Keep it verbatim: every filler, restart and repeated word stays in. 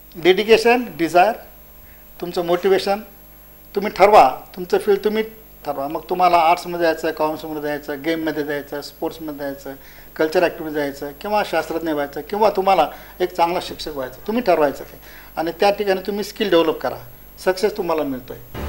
Dedication, Dzire, तुमचं motivation, तुम्ही ठरवा तुमचं फील्ड, तुम्ही ठरवा. मग तुम्हाला आर्ट्समध्ये जायचं, कॉमर्समध्ये जायचं, गेममध्ये जायचं, स्पोर्ट्समध्ये जायचं, कल्चर ॲक्टिव्हिटी जायचं, किंवा शास्त्रज्ञ व्हायचं, किंवा तुम्हाला एक चांगला शिक्षक व्हायचं, तुम्ही ठरवायचं ते. आणि त्या ठिकाणी तुम्ही स्किल डेव्हलप करा, सक्सेस तुम्हाला मिळतो आहे.